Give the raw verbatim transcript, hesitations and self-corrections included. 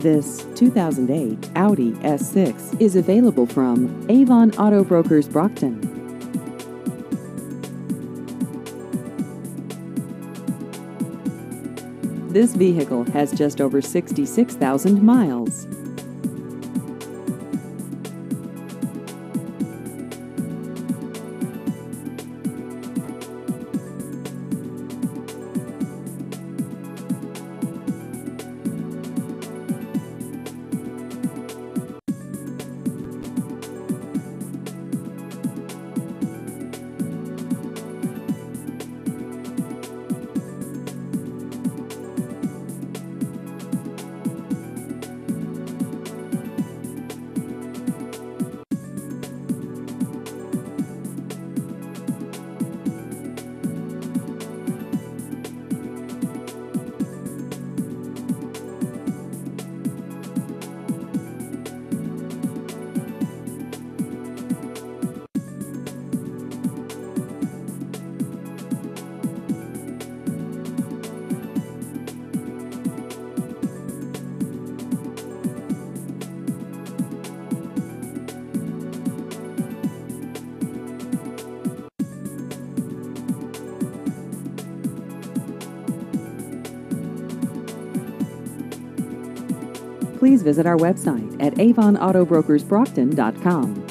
This two thousand eight Audi S six is available from Avon Auto Brokers Brockton. This vehicle has just over sixty-six thousand miles. Please visit our website at avon auto brokers brockton dot com.